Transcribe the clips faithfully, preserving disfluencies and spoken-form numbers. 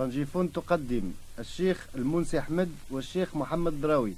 طنجيفون تقدم الشيخ المنسي أحمد والشيخ محمد دراوي.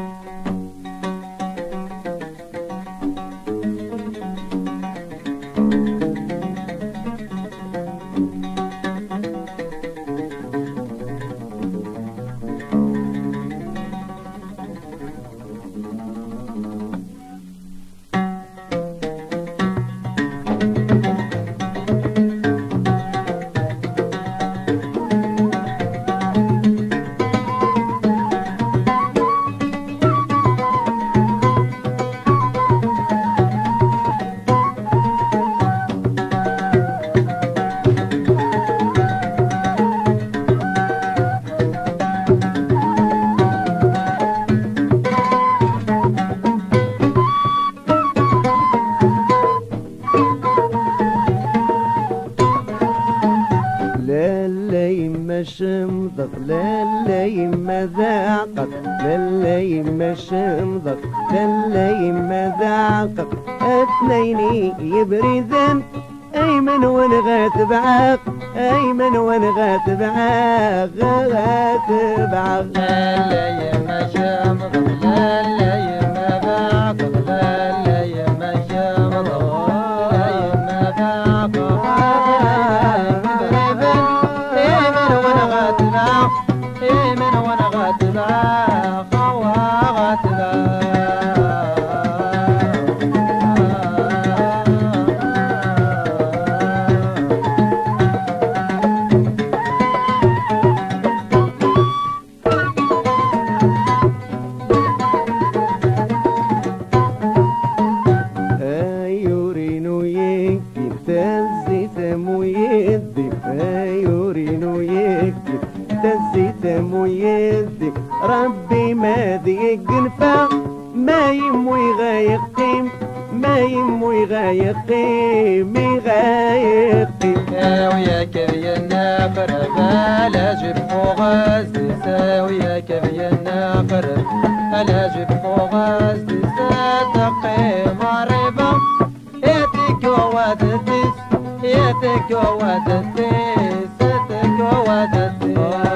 شمضغ لالا يما ذاقك لالا يما شمضغ لالا يما ذاقك اثنين يبردن ايمن ونغات بعاق ايمن ونغات بعاق غات بعاق لالا يما شمضغ لالا يما ذاقك لالا يما شمضغ لالا يما ذاقك من وانا غاتبة خوا غاتبة ايورينو يكي تزيت مو يدي ايورينو يكي تزيت مو يدي ربي ما ذيق نفا ما يمو يغايقيم ما يمو يغايقيم يغايقيم ساوية كبي الناقر فلا جب فوغازي ساوية كبي الناقر فلا جب فوغازي ستقي مريبا يتك وادتيس يتك وادتيس يتك وادتيس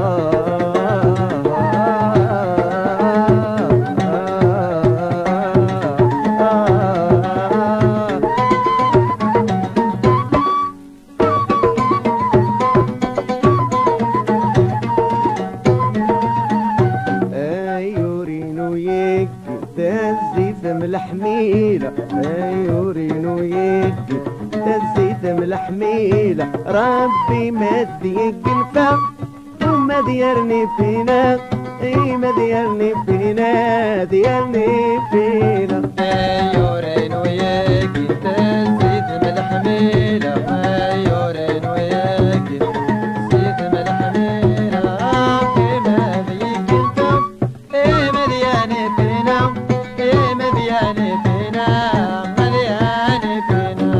الحميلة ايورينو يجي تزيد من الحميلة ربي ما تضيق الفا وما ديرني فينا اي ما ديرني فينا ديرني فينا ايورينو يجي تزيد من الحميلة ايورينو يجي تزيد من الحميلة ربي ما تضيق الفا اي ما ديرني فينا ملياني فينا ملياني فينا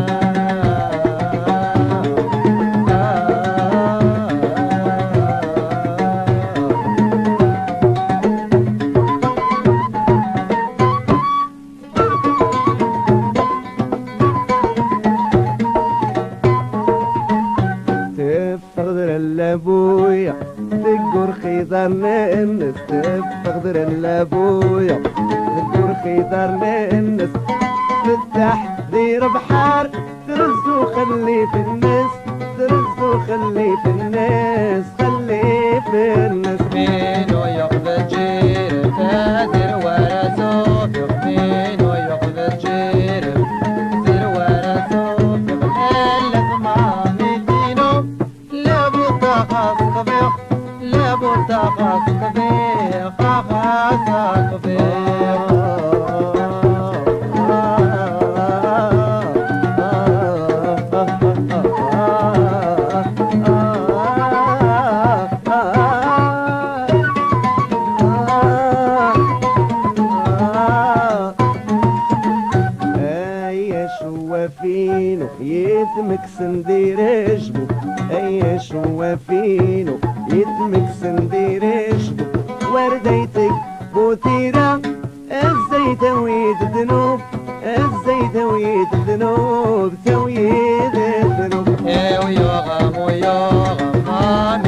تفقدر اللابويا تقر خيضر ننس تفقدر اللابويا تقر خيضر ننس تفتح دير بحار ترز وخلي في الناس ترز وخلي في الناس خلي في الناس مينو يقبل جير فادر ورا صوفي مينو يقبل جير فادر ورا صوفي هلك مامي دينو لابو تخاص قبيخ لابو تخاص قبيخ خاص قبيخ شوافينو يتمك سندير جبو اي شوافينو يتمك سندير جبو ورديتك بوثيرة الزيت ويد ذنوب الزيت ويد ذنوب تويد الذنوب يا ويوغم ويوغم